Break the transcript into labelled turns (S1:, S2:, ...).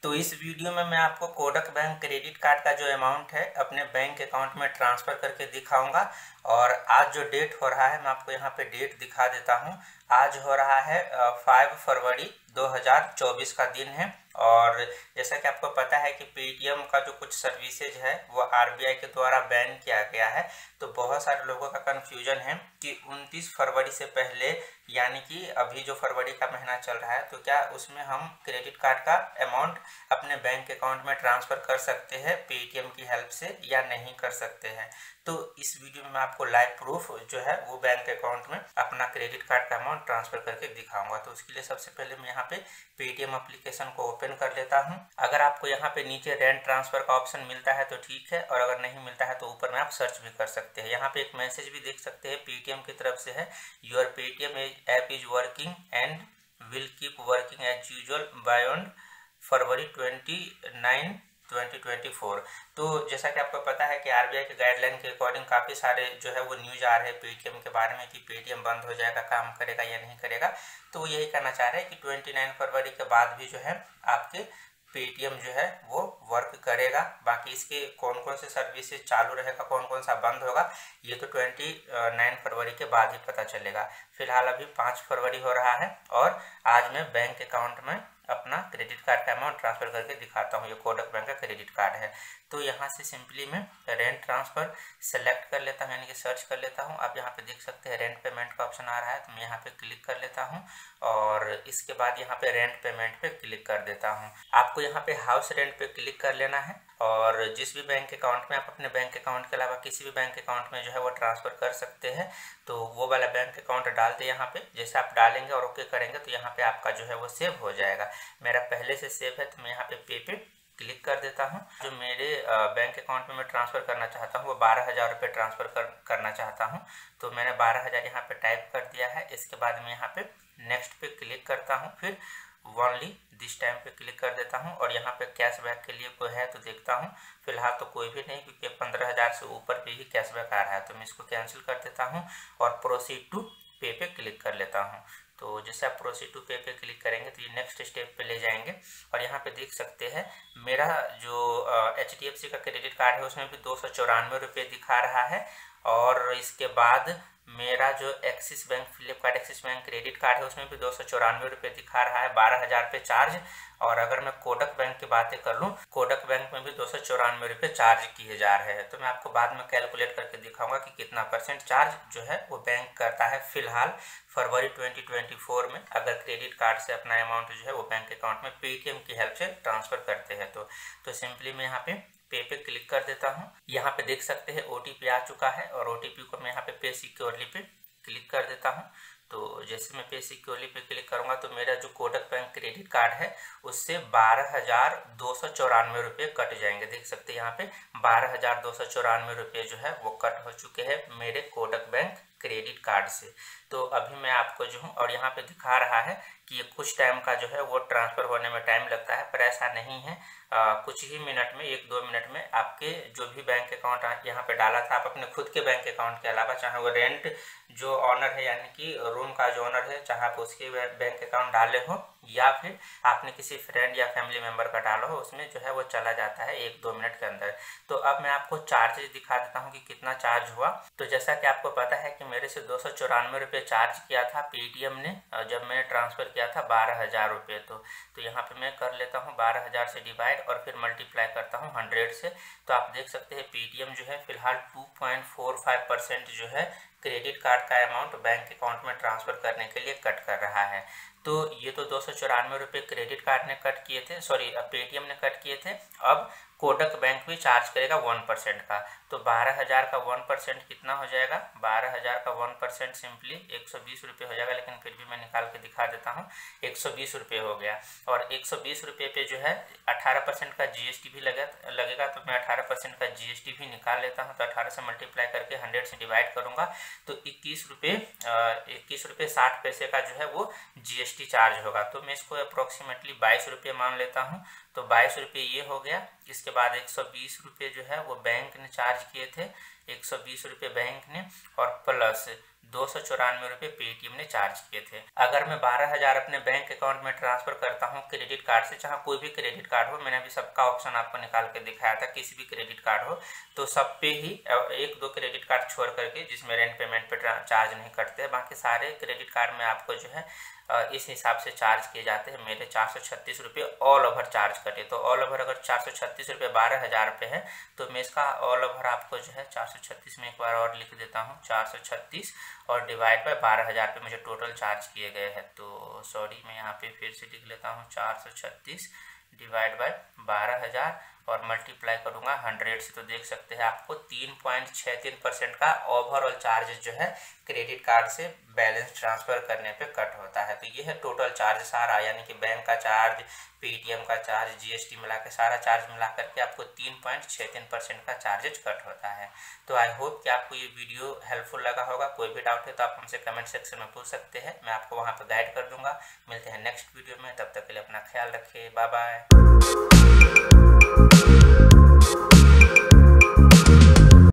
S1: तो इस वीडियो में मैं आपको कोटक बैंक क्रेडिट कार्ड का जो अमाउंट है अपने बैंक अकाउंट में ट्रांसफ़र करके दिखाऊंगा। और आज जो डेट हो रहा है मैं आपको यहाँ पे डेट दिखा देता हूँ। आज हो रहा है 5 फरवरी 2024 का दिन है। और जैसा कि आपको पता है कि पेटीएम का जो कुछ सर्विसेज है वो आरबीआई के द्वारा बैन किया गया है। तो बहुत सारे लोगों का कन्फ्यूजन है कि 29 फरवरी से पहले यानी कि अभी जो फरवरी का महीना चल रहा है तो क्या उसमें हम क्रेडिट कार्ड का अमाउंट अपने बैंक अकाउंट में ट्रांसफ़र कर सकते हैं पेटीएम की हेल्प से या नहीं कर सकते हैं। तो इस वीडियो में मैं आपको लाइव प्रूफ जो है वो बैंक अकाउंट में अपना क्रेडिट कार्ड का अमाउंट ट्रांसफ़र करके दिखाऊंगा। तो उसके लिए सबसे पहले मैं यहाँ पे पेटीएम एप्लीकेशन को ओपन कर लेता हूँ। अगर आपको यहाँ पे नीचे रैंड ट्रांसफ़र का ऑप्शन मिलता है तो ठीक है, और अगर नहीं मिलता है तो ऊपर में आप सर्च भी कर सकते हैं। यहाँ पे एक मैसेज भी देख सकते हैं पेटीएम की तरफ से है, your Paytm app is working and will keep working as usual beyond February 29, 2024। तो जैसा कि आपको पता है कि आरबीआई के गाइडलाइन के अकॉर्डिंग काफ़ी सारे जो है वो न्यूज़ आ रहे हैं पेटीएम के बारे में कि पेटीएम बंद हो जाएगा, काम करेगा या नहीं करेगा। तो वो यही कहना चाह रहे हैं कि 29 फरवरी के बाद भी जो है आपके पेटीएम जो है वो वर्क करेगा। बाकी इसके कौन कौन से सर्विसेज चालू रहेगा, कौन कौन सा बंद होगा, ये तो 29 फरवरी के बाद ही पता चलेगा। फिलहाल अभी 5 फरवरी हो रहा है और आज मैं बैंक अकाउंट में अपना क्रेडिट कार्ड का अमाउंट ट्रांसफ़र करके दिखाता हूँ। ये कोटक बैंक का क्रेडिट कार्ड है। तो यहाँ से सिंपली मैं रेंट ट्रांसफ़र सेलेक्ट कर लेता हूँ, यानी कि सर्च कर लेता हूँ। आप यहाँ पे देख सकते हैं रेंट पेमेंट का ऑप्शन आ रहा है, तो मैं यहाँ पे क्लिक कर लेता हूँ और इसके बाद यहाँ पे रेंट पेमेंट पे क्लिक कर देता हूँ। आपको यहाँ पे हाउस रेंट पे क्लिक कर लेना है और जिस भी बैंक अकाउंट में आप अपने बैंक अकाउंट के अलावा किसी भी बैंक अकाउंट में जो है वो ट्रांसफ़र कर सकते हैं, तो वो वाला बैंक अकाउंट डाल दे यहाँ पे। जैसे आप डालेंगे और ओके करेंगे तो यहाँ पे आपका जो है वो सेव हो जाएगा। मेरा पहले से सेव है तो मैं यहाँ पे पे क्लिक कर देता हूँ। जो मेरे बैंक अकाउंट में मैं ट्रांसफ़र करना चाहता हूँ वो 12,000 रुपये ट्रांसफ़र करना चाहता हूँ, तो मैंने 12,000 यहाँ पे टाइप कर दिया है। इसके बाद मैं यहाँ पे नेक्स्ट पे क्लिक करता हूँ, फिर ओनली दिस टाइम पे क्लिक कर देता हूँ और यहाँ पे कैशबैक के लिए कोई है तो देखता हूँ। फिलहाल तो कोई भी नहीं, क्योंकि 15,000 से ऊपर पे ही कैशबैक आ रहा है, तो मैं इसको कैंसिल कर देता हूँ और प्रोसीड टू पे पे क्लिक कर लेता हूँ। तो जैसे आप प्रोसीड टू पे पे क्लिक करेंगे तो ये नेक्स्ट स्टेप पे ले जाएंगे और यहाँ पे देख सकते हैं मेरा जो HDFC का क्रेडिट कार्ड है उसमें भी 294 रुपये दिखा रहा है। और इसके बाद मेरा जो Axis bank Flipkart Axis bank credit card है उसमें भी 294 रुपये दिखा रहा है, 12,000 पे चार्ज। और अगर मैं कोटक बैंक की बातें कर लूँ, कोटक बैंक में भी 294 रुपये चार्ज किए जा रहे हैं। तो मैं आपको बाद में कैलकुलेट करके दिखाऊंगा कि कितना परसेंट चार्ज जो है वो बैंक करता है फिलहाल फरवरी 2024 में, अगर क्रेडिट कार्ड से अपना अमाउंट जो है वो बैंक अकाउंट में पेटीएम की हेल्प से ट्रांसफ़र करते हैं। तो सिंपली मैं यहाँ पे क्लिक कर देता हूँ। यहाँ पे देख सकते हैं OTP आ चुका है और OTP को मैं यहाँ पे सिक्योरली पे क्लिक कर देता हूँ। तो जैसे मैं पे सिक्योरली पे क्लिक करूँगा तो मेरा जो कोटक बैंक क्रेडिट कार्ड है उससे 12,294 रुपये कट जाएंगे। देख सकते हैं यहाँ पे 12,294 रुपये जो है वो कट हो चुके हैं मेरे कोटक बैंक क्रेडिट कार्ड से। तो अभी मैं आपको जो हूँ और यहाँ पे दिखा रहा है कि ये कुछ टाइम का जो है वो ट्रांसफ़र होने में टाइम लगता है, पर ऐसा नहीं है। कुछ ही मिनट में 1-2 मिनट में आपके जो भी बैंक अकाउंट यहाँ पे डाला था आप अपने खुद के बैंक अकाउंट के अलावा, चाहे वो रेंट जो ऑनर है यानी कि रूम का जो ऑनर है, चाहे आप उसके बैंक अकाउंट डाले हो या फिर आपने किसी फ्रेंड या फैमिली मेम्बर का डाला हो, उसमें जो है वो चला जाता है 1-2 मिनट के अंदर। तो अब मैं आपको चार्जेस दिखा देता हूँ कि कितना चार्ज हुआ। तो जैसा कि आपको पता है कि मेरे से 294 रुपये चार्ज किया था पेटीएम ने जब मैंने ट्रांसफ़र किया था 12,000 रुपये। तो यहाँ पे मैं कर लेता हूँ 12,000 से डिवाइड और फिर मल्टीप्लाई करता हूँ 100 से। तो आप देख सकते हैं पेटीएम जो है फिलहाल 2.45% जो है क्रेडिट कार्ड का अमाउंट बैंक अकाउंट में ट्रांसफ़र करने के लिए कट कर रहा है। तो ये तो 294 रुपये क्रेडिट कार्ड ने कट किए थे, सॉरी पेटीएम ने कट किए थे। अब कोटक बैंक भी चार्ज करेगा 1% का, तो 12,000 का 1% कितना हो जाएगा? 12,000 का 1% सिंपली 120 रुपये हो जाएगा, लेकिन फिर भी मैं निकाल के दिखा देता हूँ। 120 रुपये हो गया और 120 रुपये पे जो है 18% का GST भी लगेगा, तो मैं 18% का GST भी निकाल लेता हूँ। तो 18 से मल्टीप्लाई करके 100 से डिवाइड करूँगा तो 21 रुपये 60 पैसे का जो है वो GST चार्ज होगा। तो मैं इसको अप्रोक्सीमेटली 22 रुपये मान लेता हूँ। तो 22 रुपये ये हो गया। इसके बाद 120 रुपये जो है वो बैंक ने चार्ज किए थे, 120 रुपये बैंक ने और प्लस 294 रुपये पेटीएम ने चार्ज किए थे। अगर मैं 12,000 अपने बैंक अकाउंट में ट्रांसफर करता हूं क्रेडिट कार्ड से, चाहे कोई भी क्रेडिट कार्ड हो, मैंने अभी सबका ऑप्शन आपको निकाल के दिखाया था, किसी भी क्रेडिट कार्ड हो तो सब पे ही 1-2 क्रेडिट कार्ड छोड़ करके जिसमें रेंट पेमेंट पे चार्ज नहीं कटते, बाकी सारे क्रेडिट कार्ड में आपको जो है इस हिसाब से चार्ज किए जाते हैं। मेरे 436 रुपये ऑल ओवर चार्ज कटे, तो ऑल ओवर अगर 436 रुपये 12,000 रुपये है तो मैं इसका ऑल ओवर आपको जो है 436 में एक बार और लिख देता हूँ, 436 और डिवाइड बाय 12,000 पे मुझे टोटल चार्ज किए गए हैं। तो सॉरी, मैं यहाँ पे फिर से लिख लेता हूँ 436 डिवाइड बाय 12,000 और मल्टीप्लाई करूंगा 100 से, तो देख सकते हैं आपको 3.63% का ओवरऑल चार्ज जो है क्रेडिट कार्ड से बैलेंस ट्रांसफर करने पे कट होता है। तो ये है टोटल चार्ज सारा, यानी कि बैंक का चार्ज, पेटीएम का चार्ज, जीएसटी मिला के सारा चार्ज मिला करके आपको 3.63% का चार्जेज कट होता है। तो आई होप कि आपको ये वीडियो हेल्पफुल लगा होगा। कोई भी डाउट है तो आप हमसे कमेंट सेक्शन में पूछ सकते हैं, मैं आपको वहाँ पर गाइड कर दूंगा। मिलते हैं नेक्स्ट वीडियो में, तब तक के लिए अपना ख्याल रखिए, बाय बाय।